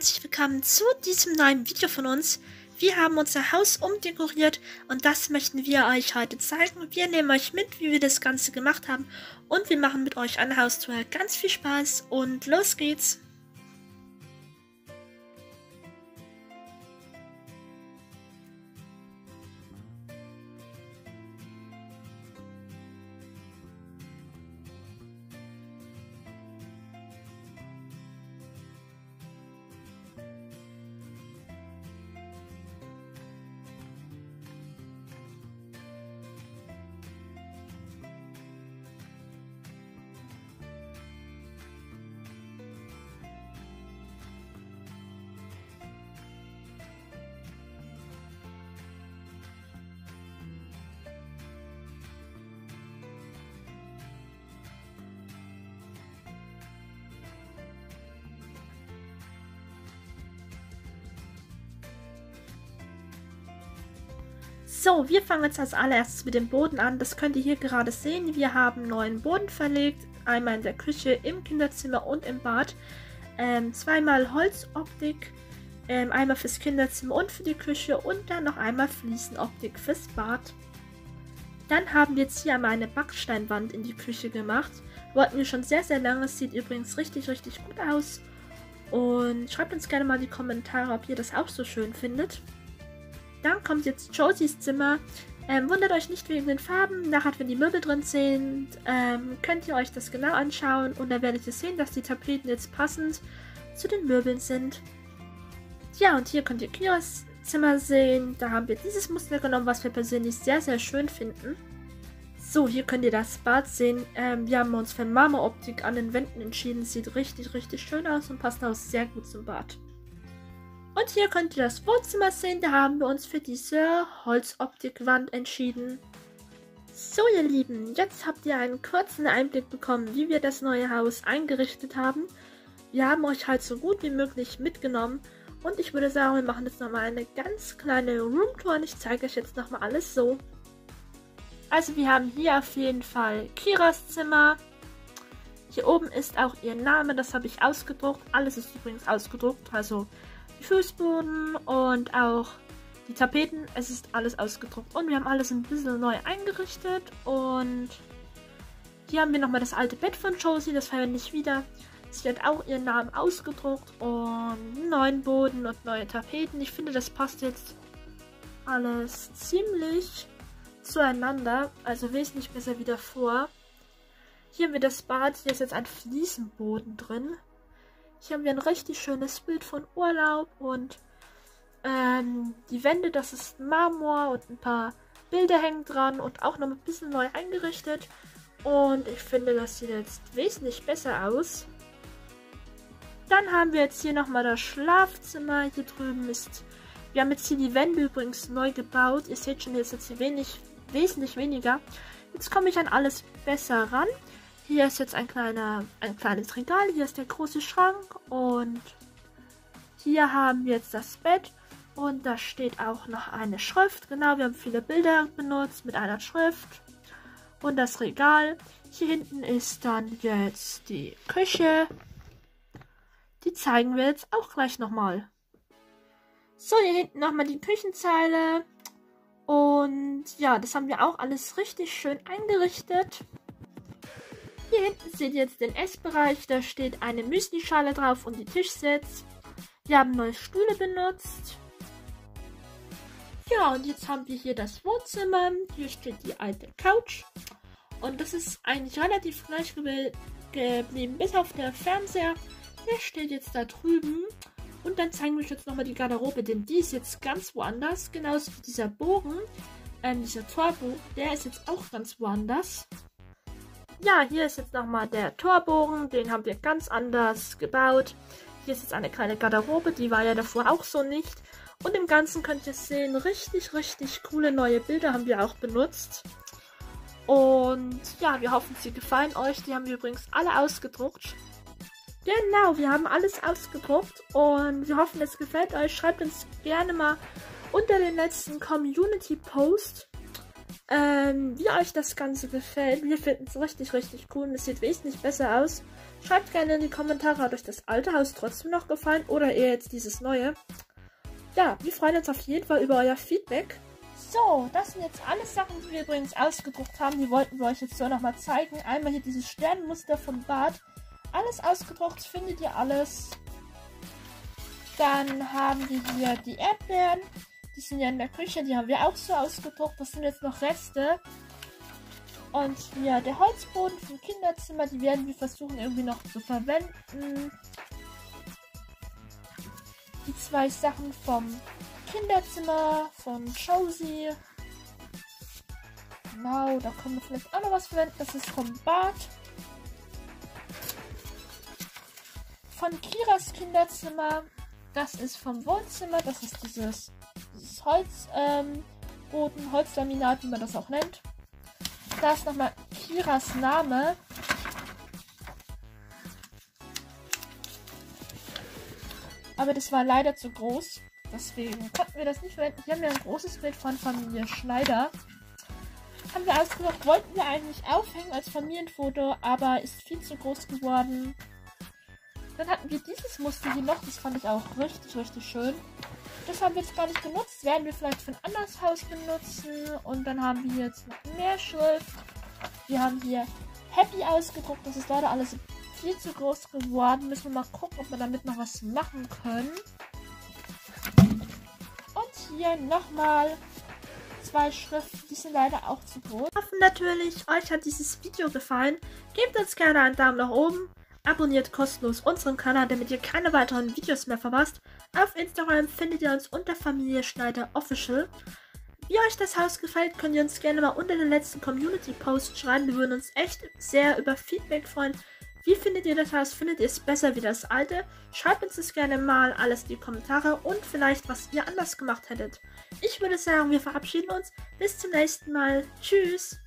herzlich willkommen zu diesem neuen Video von uns. Wir haben unser Haus umdekoriert und das möchten wir euch heute zeigen. Wir nehmen euch mit, wie wir das Ganze gemacht haben und wir machen mit euch eine Haustour. Ganz viel Spaß und los geht's! So, wir fangen jetzt als allererstes mit dem Boden an. Das könnt ihr hier gerade sehen. Wir haben neuen Boden verlegt. Einmal in der Küche, im Kinderzimmer und im Bad. Zweimal Holzoptik. Einmal fürs Kinderzimmer und für die Küche. Und dann noch einmal Fliesenoptik fürs Bad. Dann haben wir jetzt hier einmal eine Backsteinwand in die Küche gemacht. Wollten wir schon sehr, sehr lange. Sieht übrigens richtig, richtig gut aus. Und schreibt uns gerne mal in die Kommentare, ob ihr das auch so schön findet. Dann kommt jetzt Josies Zimmer. Wundert euch nicht wegen den Farben. Nachher, wenn die Möbel drin sind, könnt ihr euch das genau anschauen. Und dann werdet ihr sehen, dass die Tapeten jetzt passend zu den Möbeln sind. Ja, und hier könnt ihr Kiras Zimmer sehen. Da haben wir dieses Muster genommen, was wir persönlich sehr, sehr schön finden. So, hier könnt ihr das Bad sehen. Wir haben uns für Marmoroptik an den Wänden entschieden. Sieht richtig, richtig schön aus und passt auch sehr gut zum Bad. Und hier könnt ihr das Wohnzimmer sehen, da haben wir uns für diese Holzoptikwand entschieden. So ihr Lieben, jetzt habt ihr einen kurzen Einblick bekommen, wie wir das neue Haus eingerichtet haben. Wir haben euch halt so gut wie möglich mitgenommen und ich würde sagen, wir machen jetzt nochmal eine ganz kleine Roomtour und ich zeige euch jetzt nochmal alles so. Also wir haben hier auf jeden Fall Kiras Zimmer. Hier oben ist auch ihr Name, das habe ich ausgedruckt. Alles ist übrigens ausgedruckt, also Fußboden und auch die Tapeten, es ist alles ausgedruckt und wir haben alles ein bisschen neu eingerichtet und hier haben wir nochmal das alte Bett von Josie, das verwende ich wieder. Sie hat auch ihren Namen ausgedruckt und einen neuen Boden und neue Tapeten. Ich finde, das passt jetzt alles ziemlich zueinander, also wesentlich besser wie davor. Hier haben wir das Bad, hier ist jetzt ein Fliesenboden drin. Hier haben wir ein richtig schönes Bild von Urlaub und die Wände, das ist Marmor und ein paar Bilder hängen dran und auch noch ein bisschen neu eingerichtet. Und ich finde, das sieht jetzt wesentlich besser aus. Dann haben wir jetzt hier nochmal das Schlafzimmer. Hier drüben ist, wir haben jetzt hier die Wände übrigens neu gebaut. Ihr seht schon, hier ist jetzt hier wesentlich weniger. Jetzt komme ich an alles besser ran. Hier ist jetzt ein kleines Regal, hier ist der große Schrank und hier haben wir jetzt das Bett und da steht auch noch eine Schrift. Genau, wir haben viele Bilder benutzt mit einer Schrift und das Regal. Hier hinten ist dann jetzt die Küche. Die zeigen wir jetzt auch gleich nochmal. So, hier hinten nochmal die Küchenzeile und ja, das haben wir auch alles richtig schön eingerichtet. Hier hinten seht ihr jetzt den Essbereich, da steht eine Müslischale drauf und die Tischsets. Wir haben neue Stühle benutzt. Ja, und jetzt haben wir hier das Wohnzimmer. Hier steht die alte Couch. Und das ist eigentlich relativ gleich geblieben, bis auf der Fernseher. Der steht jetzt da drüben. Und dann zeigen wir euch jetzt nochmal die Garderobe, denn die ist jetzt ganz woanders. Genauso wie dieser Bogen, dieser Torbogen, der ist jetzt auch ganz woanders. Ja, hier ist jetzt nochmal der Torbogen, den haben wir ganz anders gebaut. Hier ist jetzt eine kleine Garderobe, die war ja davor auch so nicht. Und im Ganzen könnt ihr sehen, richtig, richtig coole neue Bilder haben wir auch benutzt. Und ja, wir hoffen, sie gefallen euch. Die haben wir übrigens alle ausgedruckt. Genau, wir haben alles ausgedruckt und wir hoffen, es gefällt euch. Schreibt uns gerne mal unter den letzten Community-Post, wie euch das Ganze gefällt. Wir finden es richtig, richtig cool und es sieht wesentlich besser aus. Schreibt gerne in die Kommentare, hat euch das alte Haus trotzdem noch gefallen oder eher jetzt dieses neue. Ja, wir freuen uns auf jeden Fall über euer Feedback. So, das sind jetzt alles Sachen, die wir übrigens ausgedruckt haben. Die wollten wir euch jetzt so nochmal zeigen. Einmal hier dieses Sternenmuster von Bart. Alles ausgedruckt, findet ihr alles. Dann haben wir hier die Erdbeeren. Die sind ja in der Küche, die haben wir auch so ausgedruckt. Das sind jetzt noch Reste. Und hier der Holzboden vom Kinderzimmer, die werden wir versuchen irgendwie noch zu verwenden. Die 2 Sachen vom Kinderzimmer, von Josie. Genau, da können wir vielleicht auch noch was verwenden. Das ist vom Bad. Von Kiras Kinderzimmer. Das ist vom Wohnzimmer. Das ist dieses Holzboden, Holzlaminat, wie man das auch nennt. Da ist nochmal Kiras Name. Aber das war leider zu groß. Deswegen konnten wir das nicht verwenden. Hier haben wir ein großes Bild von Familie Schneider. Haben wir ausgedruckt, wollten wir eigentlich aufhängen als Familienfoto, aber ist viel zu groß geworden. Dann hatten wir dieses Muster hier noch. Das fand ich auch richtig, richtig schön. Das haben wir jetzt gar nicht benutzt. Werden wir vielleicht für ein anderes Haus benutzen. Und dann haben wir jetzt noch mehr Schrift. Wir haben hier Happy ausgedruckt. Das ist leider alles viel zu groß geworden. Müssen wir mal gucken, ob wir damit noch was machen können. Und hier nochmal 2 Schriften. Die sind leider auch zu groß. Wir hoffen natürlich, euch hat dieses Video gefallen. Gebt uns gerne einen Daumen nach oben. Abonniert kostenlos unseren Kanal, damit ihr keine weiteren Videos mehr verpasst. Auf Instagram findet ihr uns unter Familie Schneider Official. Wie euch das Haus gefällt, könnt ihr uns gerne mal unter den letzten Community-Post schreiben. Wir würden uns echt sehr über Feedback freuen. Wie findet ihr das Haus? Findet ihr es besser wie das alte? Schreibt uns das gerne mal alles in die Kommentare und vielleicht, was ihr anders gemacht hättet. Ich würde sagen, wir verabschieden uns. Bis zum nächsten Mal. Tschüss!